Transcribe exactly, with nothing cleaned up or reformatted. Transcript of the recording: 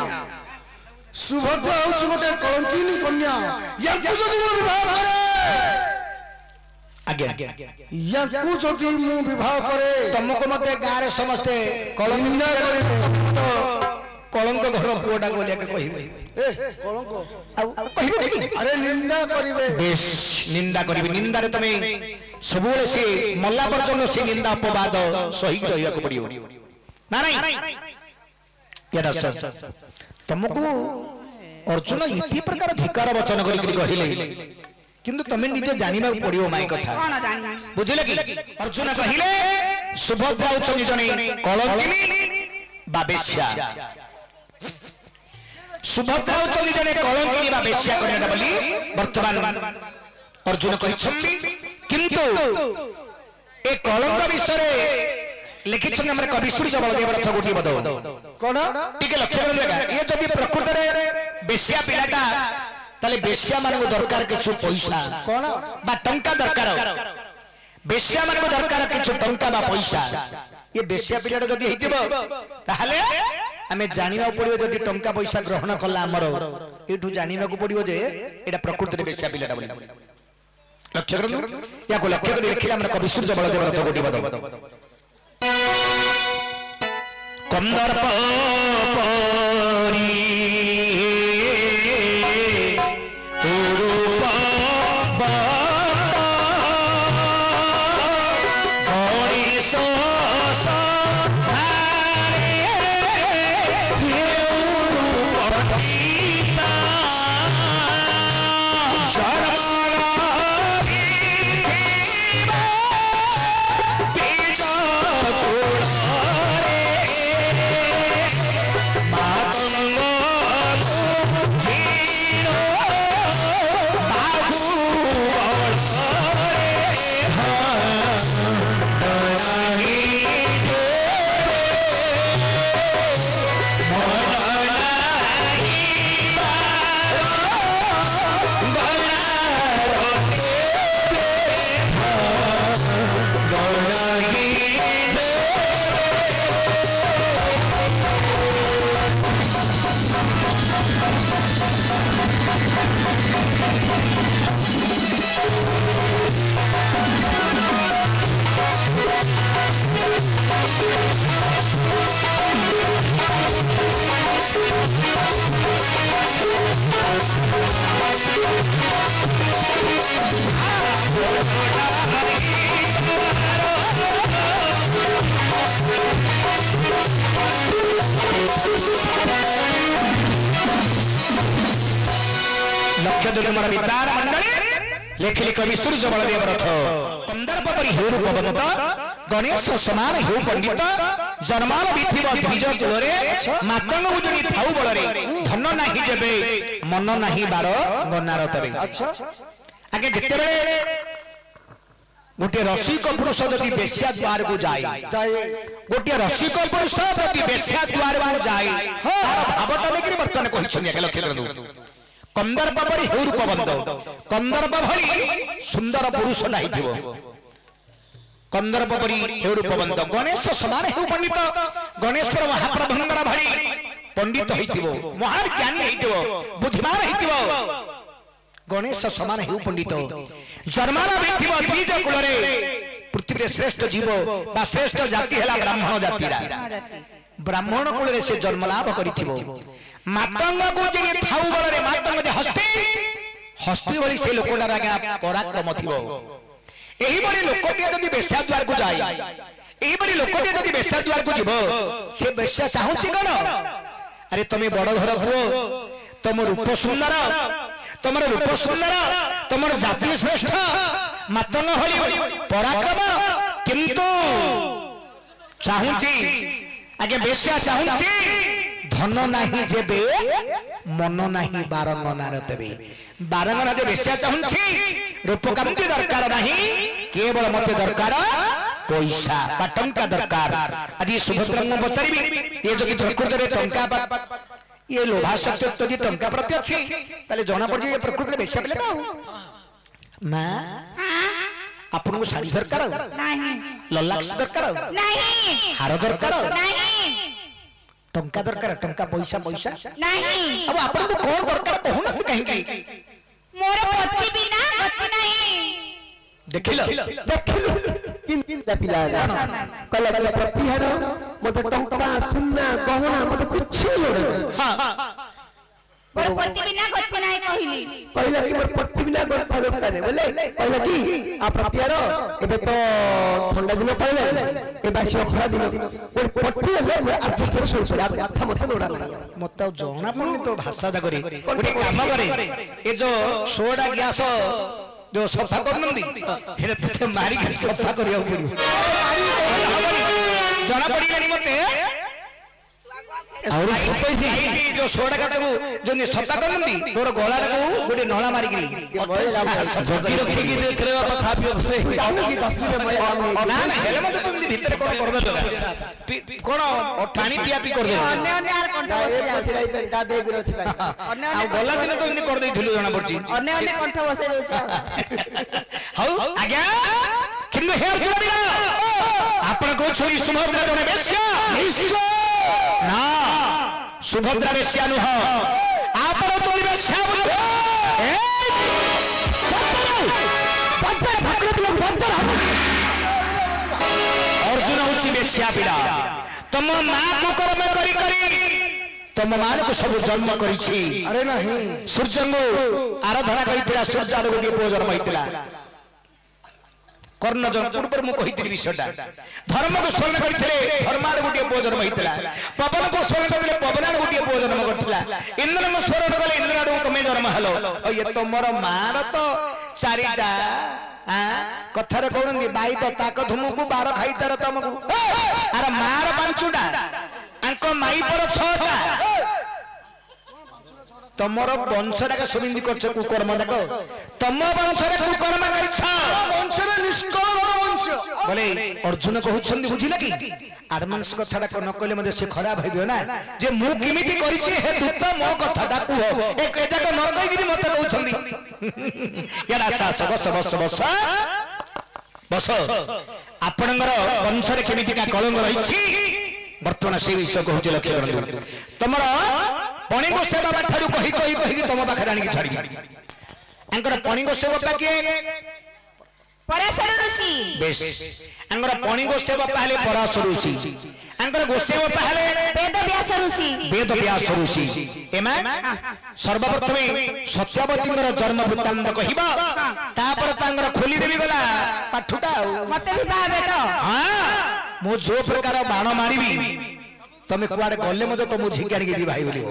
सुभद्रा होची गोटे कलंकिनी कन्या याकु जदि मो विवाह करे आगे याकु जदि मो विवाह करे तुमको मते गां रे समस्ते निंदा करे कलंक घर पुओटा को लेके कहिबे ए कलंक आ कहिबे कि अरे निंदा करिवे बेश निंदा करिवे निंदा रे तमे सबुले से मल्ला पर्यंत से निंदा अपवाद सही रहिया को पड़ियो ना नहीं यार सर तुमको अर्जुन इति प्रकार धिकार वचन करी कहिले किंतु तमे निजे जानिबा पड़ियो माई कथा कोन जानि बुझिले कि अर्जुन कहिले सुभद्रा उचनी जने कलंकिनी बाबेश्या सुभद्रा उचनी जने कलंकिनी बाबेश्या करनेटा बोली वर्तमान अर्जुन कहिछन्ती किंतु ए कलंक विषय लिखिछन हमर कवि सूर्य बलदेव रथ गोटी बद कोन टिके लक्ष्य करलेगा ये जदी प्रकृति रे बेश्या पिलाटा ताले बेश्या मानको दरकार किछु पैसा कोन बा टंका दरकार बेश्या मानको दरकार किछु टंका बा पैसा ये बेश्या पिलाटा जदी हेतिबो ताहाले हमें जानिबा पड़िबो जदी टंका पैसा ग्रहण कला हमर एठु जानिबा को पड़िबो जे एटा प्रकृति रे बेश्या पिलाटा बोली लक्ष्य करनु या को लक्ष्य कर लिखिला हमर कवि सूर्य बलदेव रथ गोटी बद कंदर्प परी उरूप बता गणेश सहारे उरूप गीता लक्ष्य दुर्मर विद्वान मंडली लेखिली कवि सूर्य बलदेव रथ कंदर्प परि हेउ रूपवंत गणेश समान हेउ पंडित जन्माल बिथिब द्विज कुलरे मातंग उजनी थाउ बलरे धन नाही जेबे मन नाही बार गनार तबे अच्छा आगे देखते बेले गोटे रसिक पुरुष जदि बेश्या द्वार को जाए गोटे रसिक पुरुष जदि बेश्या द्वार को जाए तार भावटा देखि वर्तमान कहिछन के लक्ष्य करनु कंदर्प परि हेउ रूपवंत कंदर्प भली सुंदर पुरुष नाही थिबो कंदर्प परि हेउ रूपवंत गणेश समान हेउ पंडित गणेश्वर महाप्रभंगर भली पंडित होइथिबो महान ज्ञानी होइथिबो बुद्धिमान होइथिबो गणेश समान हेउ पंडित जन्माला बिथिबो द्विज कुलरे पृथ्वी रे श्रेष्ठ जीव बा श्रेष्ठ जाति हला ब्राह्मण जाति ब्राह्मण कुलरे से जन्म लाभ करिथिबो मातंग को जे थाउ बलरे मातंग जे हस्ती हस्ती भली से लोकटा रागा पराक्रम थिबो एही बड़ी लोकटिया जदि बेश्या द्वार को जाय एही बड़ी लोकटिया जदि बेश्या द्वार को जीवो से बेश्या चाहूची कोन अरे तमे बड़ घर पुओ तम रूप सुंदर तमर रूप सुंदर तमर जाति श्रेष्ठ मातंग भली पराक्रम किंतु चाहूची आगे बेश्या चाहूची धन नाही जेबे मन नाही बारंगनार तबे बारंगना दे बेश्या चाहूची रूप कांति दरकार नाही केवल मते दरकार पैसा बा टंका दरकार आदि सुभद्रा को पचारिबी ये जो कि प्रकृति रे टंका ये लोभा शक्ति यदि टंका प्रति अछि ताले जणा पड़ जे प्रकृति रे बेश्या पेले ना मां आपन को साड़ी दरकार नहीं ललाक्स दरकार नहीं हार दरकार नहीं टंका दरकार टंका पैसा पैसा नहीं अब आपन को कोन दरकार कहू न कहीं कहीं मोर पति बिना गति नहीं देखिलो ଦେଖିଲୁ କିନ୍ଦିଲା ପିଲା କହିଲା କହିଲା ପ୍ରତିହାର ମତେ ଟଙ୍କା ସୁନା ଗହଣା ମତେ କିଛି ଲୋଡେ हां मोर पति बिना गति नहीं कहली କହିଲା କି ମୋର ପଟି ବିନା ଗଥା ଦରକାର ବୋଲେ କହିଲା କି आ ପ୍ରତିହାର ଏବେ ତ ଥଣ୍ଡା ଦିନ ପଳେଇଲା ଏ ବାସି ଖରା ଦିନ ଗୋଟେ ପଟି ହେଲେ ମୁଁ ଆଡଜଷ୍ଟ କରି ଶୋଇ ପଡା କଥା ମତେ ଲୋଡା ନାହିଁ मत जणा पड़नी तो भाषा दा करे गोटे काम करे ए जो सोडा ग्यास जो सफा करनंदी फिर ते मारी के सफा करिया पड़ी जणा पड़ी गनी मते और पैसे जो सोडा का जो ने सफा करनंदी तोर गोला को गोटे नळा मारी के जगी रखी के देख रे बाबा खा पियो कि दस दिन में ना ना हेले मते तुम भीतर कोन कर दो कोन ठाणी पिया पी कर दे अन्य अन्य यार कंठ बसे बसी रही पेंटा दे बिरो छी अन्य आ अन्य गोला दिन तो इने कर देथिलु जणा पड़ची अन्य अन्य कंठ बसे जाउछ हौ आज्ञा किंतु हेर चुबिरा आपण को छोरी सुभद्रा जने बेश्या निश्चय ना सुभद्रा बेश्या नुह आपण छोरी बेश्या बुझ ए बंजर भाकरे पिलो बंजर अर्जुन होची बेश्या पिला तम मां को कर्म करी करी तम मान को सब जन्म करिछि अरे नहीं सूर्य को आराधना करितला सूर्य आरो गोटे पो जन्म होइतला कर्ण जन पूर्व मु कहितली विषयटा धर्म को स्मरण करथिले धर्मार गोटे पो जन्म होइतला पवन को स्मरण करथिले पवनार गोटे पो जन्म करथिला इंद्र को स्मरण करले इंद्रार तमे जन्म हलो ओ ये तमरो मार तो चारिटा आ कथारे कहंदी बाई तो ताक धुमुकु बार खाइतार तमकु अरे मार पांचुटा अंको माई पर छटा तमर वंशटा का सुबिंदी करछ कुकर्म देखो तम वंशरे कुकर्म करिछ वंशरे निष्कलंक वंश बोले अर्जुन कहउछंदी बुझिला की एडवांस कथाटा को न कहले मते से खराब हेबियो ना जे मु किमिति करिछि हे दूत मो कथाटा कुह ए केजा को न कहिगिरी मते कहउछंदी याडा सास बस बस बस बस आपनकर वंशरे किमिति का कलंक रहिछि वर्तमान से विषय कहउछ लक्ष्य करंदु तमरा पणिगो सेवा ठारू कहि कहि कहि तम पाखे आनी छाड़ी अंकर पणिगो सेवा के पराशर ऋषि बेश अंकर पणिगो सेवा पहले पराशर ऋषि अंकर गोसेवा पहले वेद व्यास ऋषि वेद व्यास ऋषि एमा सर्वप्रथमे सत्यवतींकर जन्म वृत्तांत कहिबा तापर तांगर खोली देबी गला पाठुटा मते भी बाबे तो हां मो जो प्रकार बाण मारिबी तमे कुआडे गल्ले मते तो मु झिकानी के भाई बोलियो